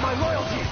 my loyalty!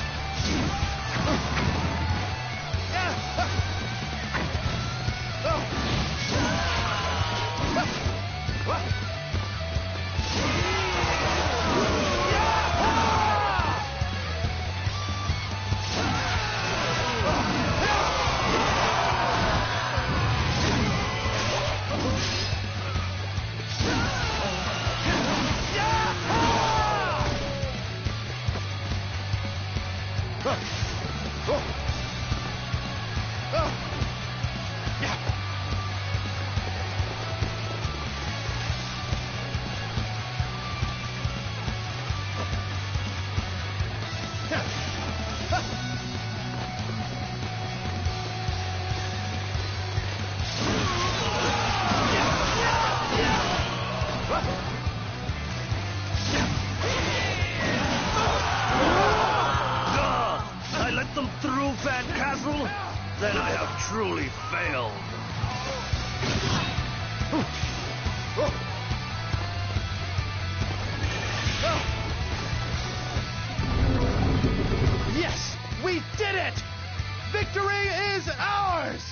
I let them through, Fat Castle? Then I have truly failed. Yes! We did it! Victory is ours!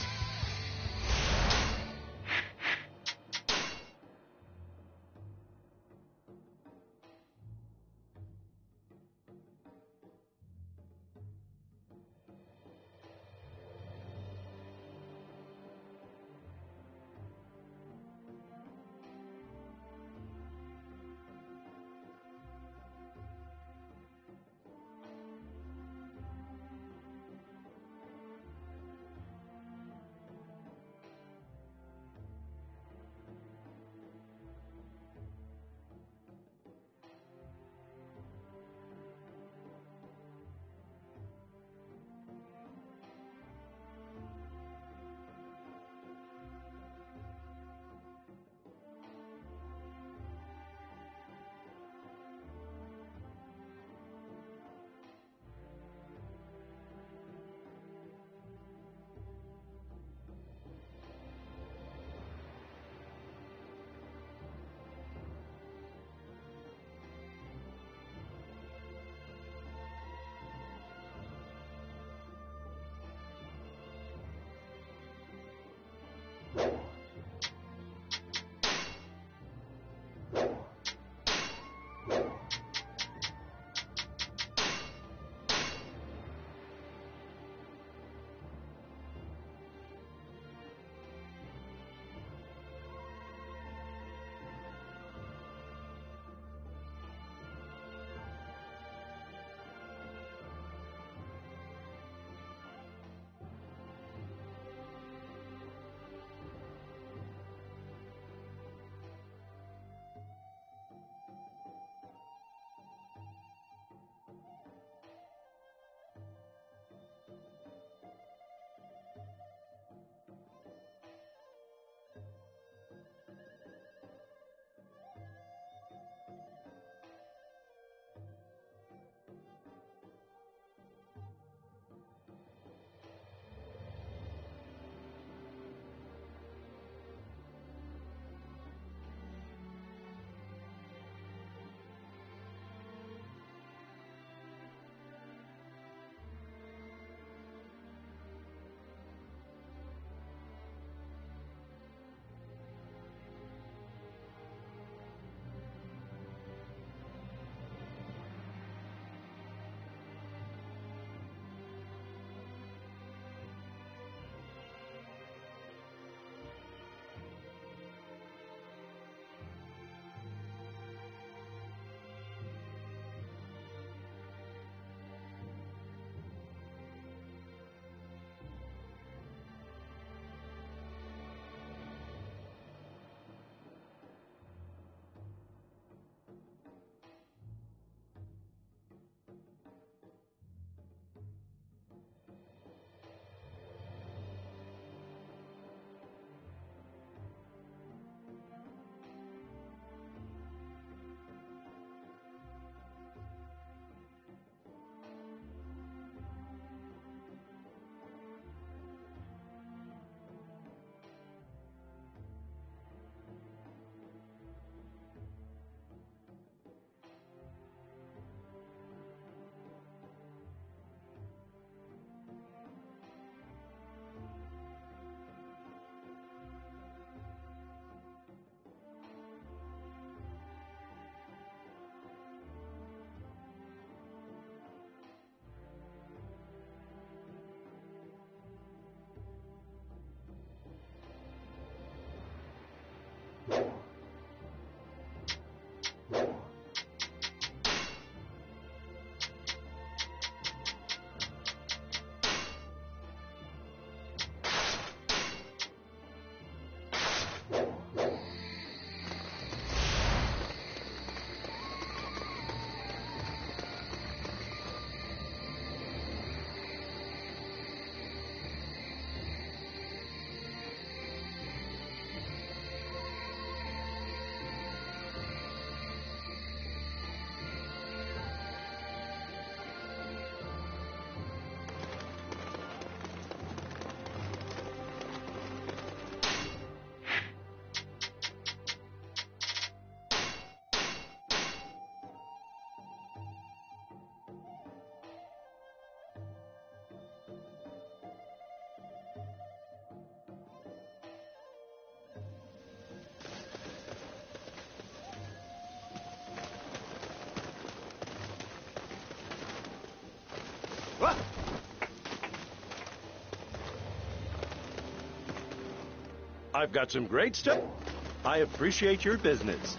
I've got some great stuff. I appreciate your business.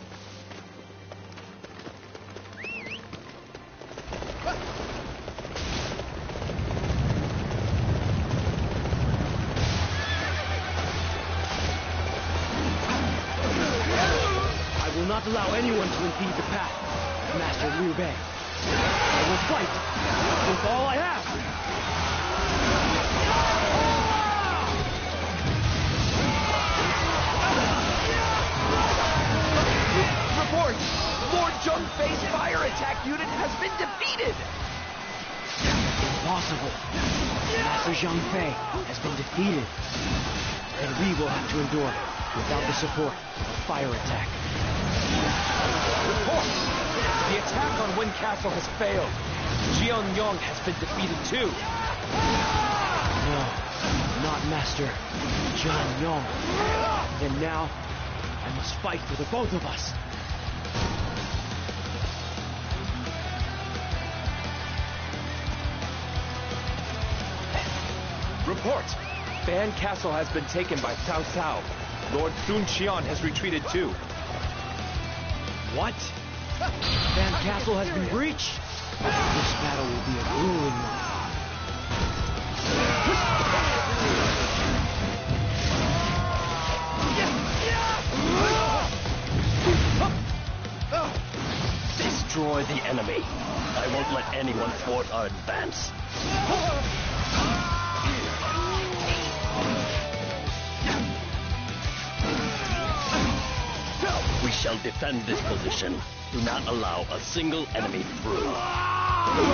I will not allow anyone to impede the path, Master Liu Bei. I will fight with all I have. Report! Lord Zheng Fei's fire attack unit has been defeated! Impossible. Master Zheng Fei has been defeated. And we will have to endure without the support of fire attack. Report! The attack on Wind Castle has failed. Jian Yong has been defeated too. No, not Master Jian Yong. And now, I must fight for the both of us. Report! Fan Castle has been taken by Cao Cao. Lord Sun Qian has retreated too. What? Fan Castle has been breached? This battle will be a grueling one. Destroy the enemy. I won't let anyone thwart our advance. We shall defend this position. Do not allow a single enemy through.